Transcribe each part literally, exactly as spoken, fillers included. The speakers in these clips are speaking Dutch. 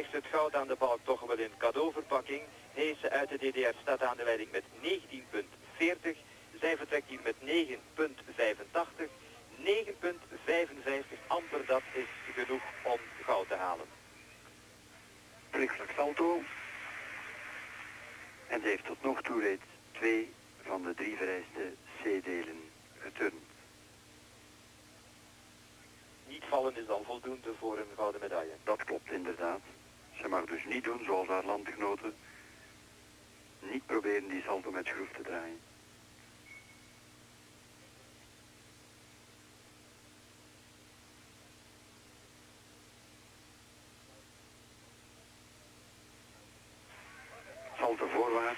krijgt het goud aan de balk toch wel in cadeauverpakking. Heese uit de D D R staat aan de leiding met negentien punt veertig. Zij vertrekt hier met negen punt vijfentachtig. negen punt vijfenvijftig, amper dat is genoeg om goud te halen. Terugvlak salto. En ze heeft tot nog toe reeds twee van de drie vereiste C-delen geturnd. Niet vallen is al voldoende voor een gouden medaille. Dat klopt inderdaad. Ze mag dus niet doen zoals haar landgenoten. Niet proberen die salto met schroef te draaien. Salto voorwaarts.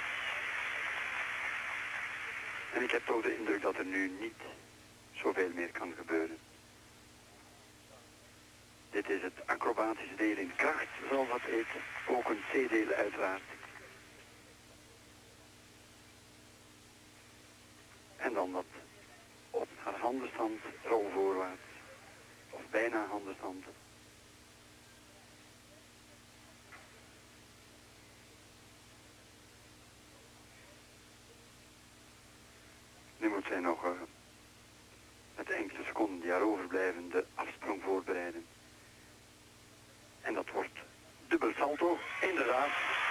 En ik heb toch de indruk dat er nu niet zoveel meer kan gebeuren. Dit is het acrobatische deel in kracht, zoals dat heet. Ook een C-deel uiteraard. En dan dat op haar handenstand rol voorwaarts. Of bijna handenstand. Nu moet zij nog uh, met de enkele seconden die haar overblijven de afsprong voorbereiden. En dat wordt dubbel salto, inderdaad.